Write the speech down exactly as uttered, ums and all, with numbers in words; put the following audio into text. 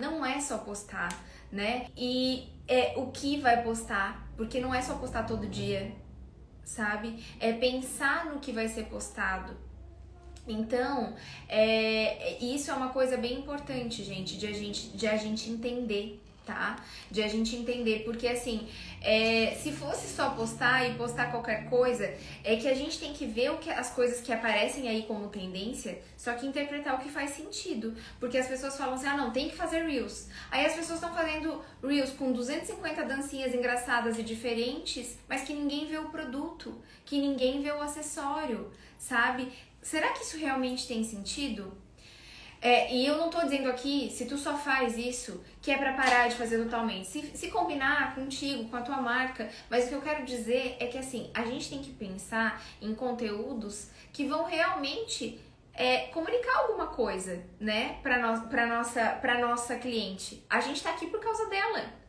não é só postar, né? E é o que vai postar, porque não é só postar todo dia, sabe? É pensar no que vai ser postado. Então, é, isso é uma coisa bem importante, gente, de a gente, de a gente entender, tá? De a gente entender, porque assim, é, se fosse só postar e postar qualquer coisa, é que a gente tem que ver o que, as coisas que aparecem aí como tendência, só que interpretar o que faz sentido. Porque as pessoas falam assim, ah não, tem que fazer Reels. Aí as pessoas estão fazendo Reels com duzentas e cinquenta dancinhas engraçadas e diferentes, mas que ninguém vê o produto, que ninguém vê o acessório, sabe? Será que isso realmente tem sentido? É, e eu não tô dizendo aqui, se tu só faz isso, que é pra parar de fazer totalmente. Se, se combinar contigo, com a tua marca, mas o que eu quero dizer é que assim, a gente tem que pensar em conteúdos que vão realmente é, comunicar alguma coisa, né, pra, no, pra, nossa, pra nossa cliente. A gente tá aqui por causa dela.